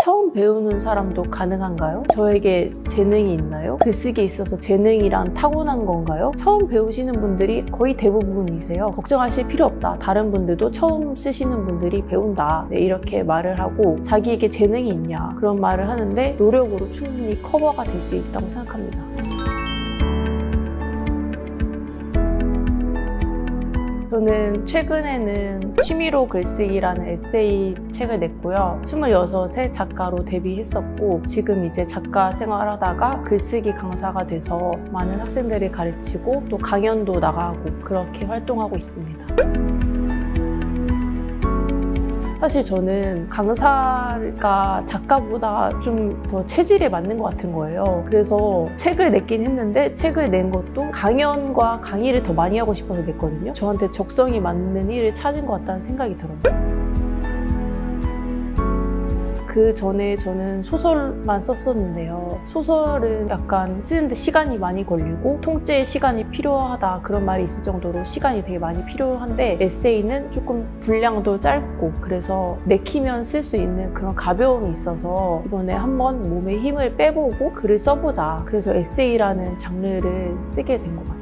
처음 배우는 사람도 가능한가요? 저에게 재능이 있나요? 글쓰기에 있어서 재능이란 타고난 건가요? 처음 배우시는 분들이 거의 대부분이세요. 걱정하실 필요 없다. 다른 분들도 처음 쓰시는 분들이 배운다. 네, 이렇게 말을 하고 자기에게 재능이 있냐 그런 말을 하는데 노력으로 충분히 커버가 될 수 있다고 생각합니다. 저는 최근에는 취미로 글쓰기라는 에세이 책을 냈고요. 26세 작가로 데뷔했었고 지금 이제 작가 생활하다가 글쓰기 강사가 돼서 많은 학생들을 가르치고 또 강연도 나가고 그렇게 활동하고 있습니다. 사실 저는 강사가 작가보다 좀 더 체질에 맞는 것 같은 거예요. 그래서 책을 냈긴 했는데 책을 낸 것도 강연과 강의를 더 많이 하고 싶어서 냈거든요. 저한테 적성이 맞는 일을 찾은 것 같다는 생각이 들어요. 그 전에 저는 소설만 썼었는데요. 소설은 약간 쓰는데 시간이 많이 걸리고 통째의 시간이 필요하다 그런 말이 있을 정도로 시간이 되게 많이 필요한데 에세이는 조금 분량도 짧고 그래서 내키면 쓸 수 있는 그런 가벼움이 있어서 이번에 한번 몸에 힘을 빼보고 글을 써보자. 그래서 에세이라는 장르를 쓰게 된 것 같아요.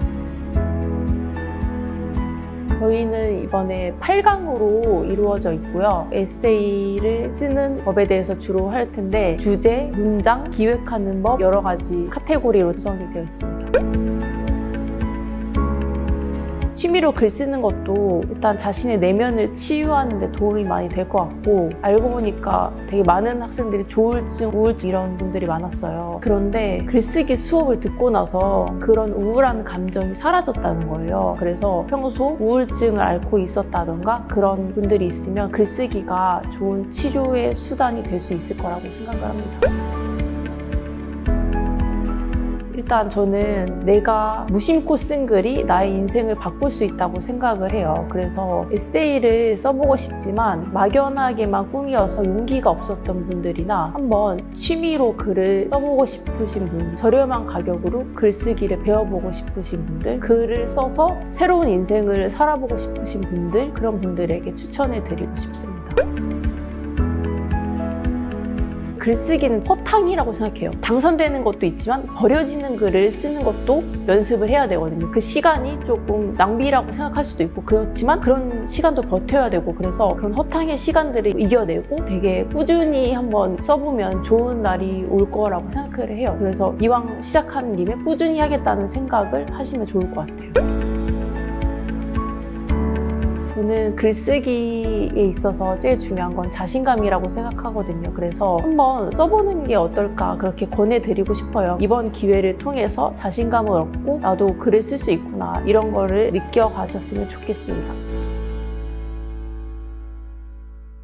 저희는 이번에 8강으로 이루어져 있고요. 에세이를 쓰는 법에 대해서 주로 할 텐데 주제, 문장, 기획하는 법 여러 가지 카테고리로 구성이 되어 있습니다. 취미로 글 쓰는 것도 일단 자신의 내면을 치유하는 데 도움이 많이 될 것 같고 알고 보니까 되게 많은 학생들이 조울증, 우울증 이런 분들이 많았어요. 그런데 글쓰기 수업을 듣고 나서 그런 우울한 감정이 사라졌다는 거예요. 그래서 평소 우울증을 앓고 있었다던가 그런 분들이 있으면 글쓰기가 좋은 치료의 수단이 될 수 있을 거라고 생각을 합니다. 일단 저는 내가 무심코 쓴 글이 나의 인생을 바꿀 수 있다고 생각을 해요. 그래서 에세이를 써보고 싶지만 막연하게만 꿈이어서 용기가 없었던 분들이나 한번 취미로 글을 써보고 싶으신 분, 저렴한 가격으로 글쓰기를 배워보고 싶으신 분들, 글을 써서 새로운 인생을 살아보고 싶으신 분들, 그런 분들에게 추천해 드리고 싶습니다. 글쓰기는 허탕이라고 생각해요. 당선되는 것도 있지만 버려지는 글을 쓰는 것도 연습을 해야 되거든요. 그 시간이 조금 낭비라고 생각할 수도 있고 그렇지만 그런 시간도 버텨야 되고 그래서 그런 허탕의 시간들을 이겨내고 되게 꾸준히 한번 써보면 좋은 날이 올 거라고 생각을 해요. 그래서 이왕 시작하는 김에 꾸준히 하겠다는 생각을 하시면 좋을 것 같아요. 저는 글쓰기에 있어서 제일 중요한 건 자신감이라고 생각하거든요. 그래서 한번 써보는 게 어떨까 그렇게 권해드리고 싶어요. 이번 기회를 통해서 자신감을 얻고 나도 글을 쓸 수 있구나 이런 거를 느껴가셨으면 좋겠습니다.